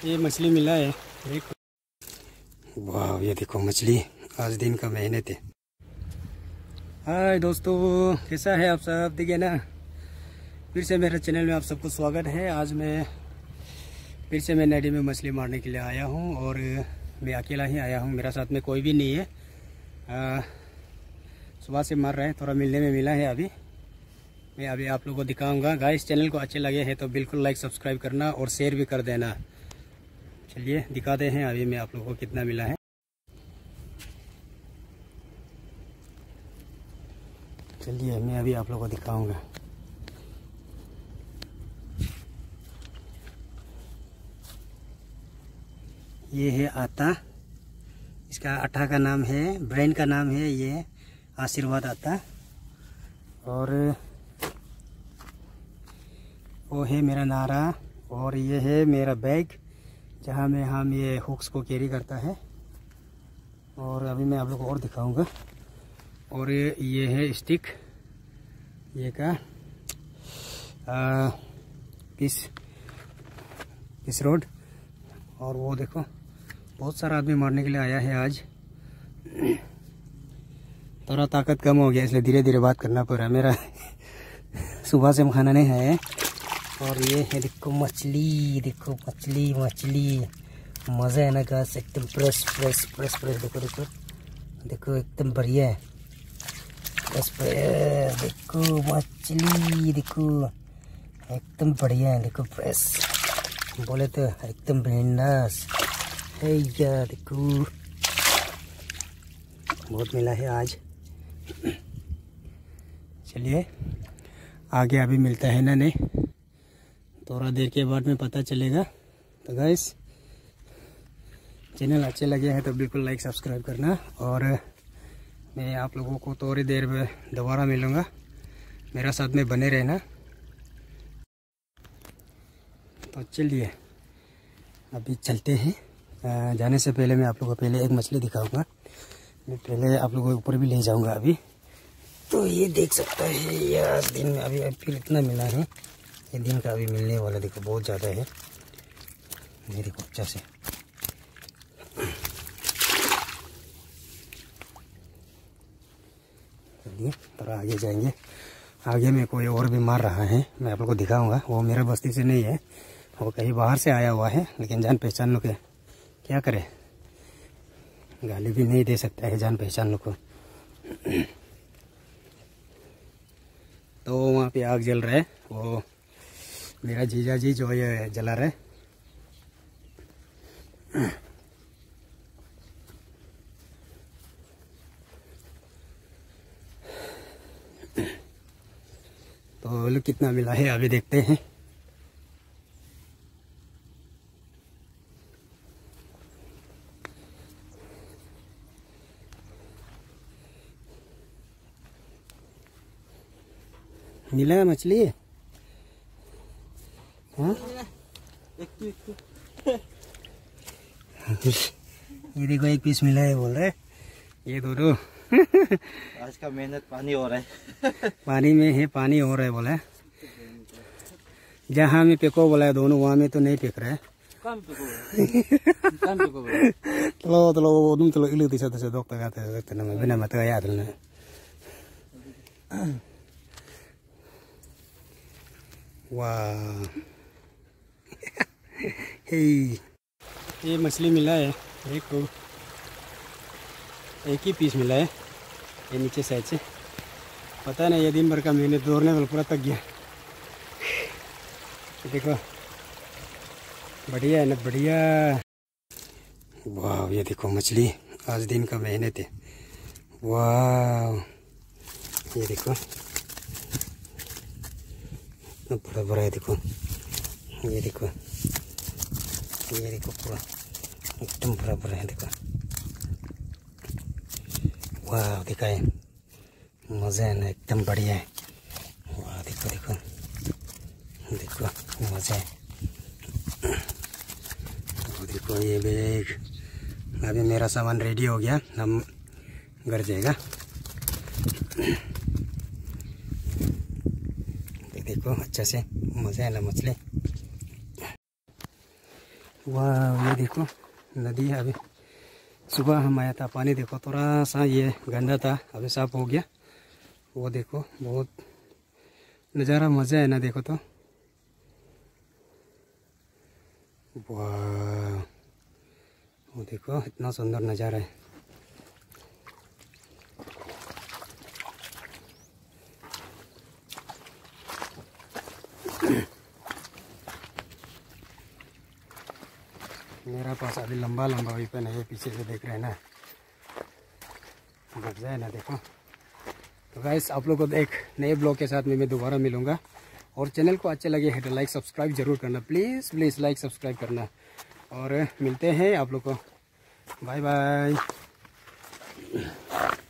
ये मछली मिला है एक। वाह, ये देखो मछली, आज दिन का मेहनत है। हाय दोस्तों, कैसा है आप सब? देखिए ना, फिर से मेरे चैनल में आप सबको स्वागत है। आज मैं फिर से मैं नदी में मछली मारने के लिए आया हूँ और मैं अकेला ही आया हूँ, मेरा साथ में कोई भी नहीं है। सुबह से मार रहे हैं, थोड़ा मिलने में मिला है अभी। मैं अभी आप लोगों को दिखाऊंगा। गाइस, चैनल को अच्छे लगे हैं तो बिल्कुल लाइक सब्सक्राइब करना और शेयर भी कर देना। चलिए दिखाते हैं अभी मैं आप लोगों को कितना मिला है। चलिए मैं अभी आप लोगों को दिखाऊंगा। ये है आटा, इसका आटा का नाम है, ब्रांड का नाम है ये आशीर्वाद आटा। और वो है मेरा नारा, और ये है मेरा बैग जहाँ में हम ये हुक्स को कैरी करता है। और अभी मैं आप लोगों को और दिखाऊंगा। और ये है स्टिक, ये का पिस रोड। और वो देखो, बहुत सारा आदमी मारने के लिए आया है आज। थोड़ा ताकत कम हो गया, इसलिए धीरे धीरे बात करना पड़ रहा है मेरा। सुबह से खाना नहीं है। और ये है देखो मछली, देखो मछली मछली, मज़ा है ना गाइस, एकदम फ्रेश फ्रेश फ्रेश फ्रेश। देखो देखो देखो, एकदम बढ़िया है, फ्रेश फ्रेश। देखो मछली, देखो एकदम बढ़िया है, देखो फ्रेश, बोले तो एकदम बिंदास है यार। देखो बहुत मिला है आज। चलिए आगे अभी मिलता है ना, नहीं थोड़ा देर के बाद में पता चलेगा। तो गाइस, चैनल अच्छे लगे हैं तो बिल्कुल लाइक सब्सक्राइब करना। और मैं आप लोगों को थोड़ी देर में दोबारा मिलूँगा, मेरा साथ में बने रहना। तो चलिए अभी चलते हैं। जाने से पहले मैं आप लोगों को पहले एक मछली दिखाऊंगा। मैं पहले आप लोगों को ऊपर भी ले जाऊंगा अभी। तो ये देख सकता है यार, दिन में अभी फिर इतना मिला है, ये दिन का अभी मिलने वाला देखो बहुत ज़्यादा है। ये देखो अच्छा से। चलिए थोड़ा आगे जाएंगे, आगे में कोई और भी मार रहा है, मैं आप लोगों को दिखाऊंगा। वो मेरा बस्ती से नहीं है, वो कहीं बाहर से आया हुआ है, लेकिन जान पहचान लो के क्या करे, गाली भी नहीं दे सकता है जान पहचान लो को। तो वहाँ पे आग जल रहा है, वो मेरा जीजा जी जो ये जला रहा है। तो लोग कितना मिला है अभी देखते हैं। मिला है मछली, हाँ ये देखो एक पीस मिला है बोल रहे, ये दो आज का मेहनत पानी हो रहा है। पानी में है, पानी हो रहा है बोला। जहाँ में पेको बोला है दोनों, वहाँ में तो नहीं पेक रहा है। चलो इलु दिशा दिशा दोक तक नमः बिना मत याद रहना। वाह ये मछली मिला है एक ही पीस मिला है, ये नीचे साइड से। पता नहीं, ये दिन भर का मेहनत दौड़ने वाला पूरा थक गया। देखो बढ़िया है ना, बढ़िया। वाह, ये देखो मछली, आज दिन का मेहनत है। वाह ये देखो बड़ा बड़ा है, देखो ये देखो, ये देखो पूरा एकदम बड़ा बड़ा है, देखो। वाह दिखाए, मज़ा है ना, एकदम बढ़िया है। वाह देखो देखो देखो, मज़ा है। देखो ये बैग, अभी मेरा सामान रेडी हो गया, हम घर जाएगा। देखो अच्छा से, मज़ा है ना मछली। वाह ये देखो नदी है। अभी सुबह हम आया था, पानी देखो थोड़ा सा ये गंदा था, अभी साफ हो गया। वो देखो बहुत नज़ारा मज़ा है ना, देखो तो वाह वो देखो इतना सुंदर नज़ारा है। मेरा पास अभी लंबा लंबा वेपन है, पीछे से देख रहे हैं ना, मजा है ना देखो। तो गाइस आप लोग को एक नए ब्लॉग के साथ में मैं दोबारा मिलूंगा, और चैनल को अच्छे लगे है तो लाइक सब्सक्राइब जरूर करना, प्लीज़ प्लीज़ लाइक सब्सक्राइब करना। और मिलते हैं आप लोग को, बाय बाय।